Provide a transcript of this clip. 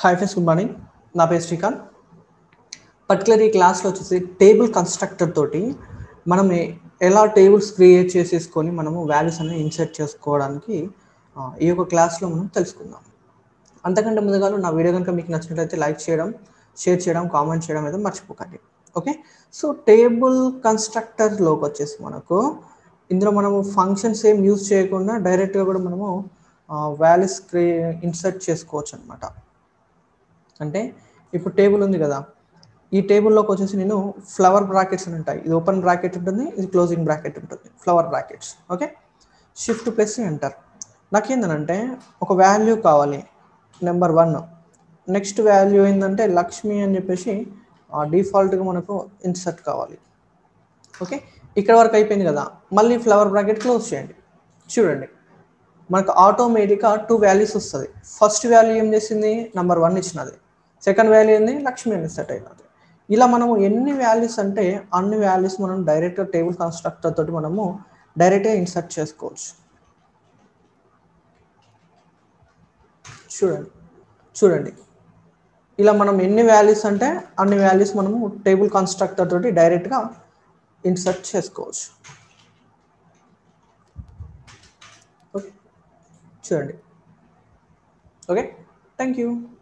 Hi friends, good morning. నా పేరు Srikanth. Particular ఈ క్లాస్లో వచ్చేసి టేబుల్ కన్స్ట్రక్టర్ తోటి మనం ఎలా టేబుల్స్ క్రియేట్ చేసేసుకొని మనము వాల్యూస్ అనేవి ఇన్సర్ట్ చేసుకోవడానికి ఈ యొక్క క్లాస్లో మనం తెలుసుకుందాం. అంతకంటే ముందుగా నా వీడియో కనుక మీకు నచ్చినట్లయితే లైక్ చేయడం, షేర్ చేయడం, కామెంట్ చేయడం అయితే మర్చిపోకండి. ఓకే, సో టేబుల్ కన్స్ట్రక్టర్లోకి వచ్చేసి మనకు ఇందులో మనము ఫంక్షన్స్ ఏం యూజ్ చేయకుండా డైరెక్ట్గా కూడా మనము వాల్యూస్ ఇన్సర్ట్ చేసుకోవచ్చు అనమాట. అంటే ఇప్పుడు టేబుల్ ఉంది కదా, ఈ టేబుల్లోకి వచ్చేసి నేను ఫ్లవర్ బ్రాకెట్స్ అని ఉంటాయి. ఇది ఓపెన్ బ్రాకెట్ ఉంటుంది, ఇది క్లోజింగ్ బ్రాకెట్ ఉంటుంది, flower brackets. Okay, shift plus enter. నాకేంటంటే ఒక వాల్యూ కావాలి, నెంబర్ 1. నెక్స్ట్ వాల్యూ ఏంటంటే లక్ష్మి అని చెప్పేసి డిఫాల్ట్గా మనకు ఇన్సర్ట్ కావాలి. ఓకే, ఇక్కడ వరకు అయిపోయింది కదా. మళ్ళీ ఫ్లవర్ బ్రాకెట్ క్లోజ్ చేయండి. చూడండి, మనకు ఆటోమేటిక్గా 2 వాల్యూస్ వస్తుంది. ఫస్ట్ వాల్యూ ఏం చేసింది, నెంబర్ 1 ఇచ్చినది. సెకండ్ వాల్యూ ఏంది, లక్ష్మి అని సెట్ అయినది. ఇలా మనము ఎన్ని వాల్యూస్ అంటే అన్ని వాల్యూస్ మనం డైరెక్ట్గా టేబుల్ కన్స్ట్రక్టర్ తోటి మనము డైరెక్ట్గా ఇన్సర్ట్ చేసుకోవచ్చు. చూడండి ఇలా మనం ఎన్ని వాల్యూస్ అంటే అన్ని వాల్యూస్ మనము టేబుల్ కన్స్ట్రక్టర్ తోటి డైరెక్ట్గా ఇన్సర్ట్ చేసుకోవచ్చు. ఓకే, చూడండి. Okay, thank you.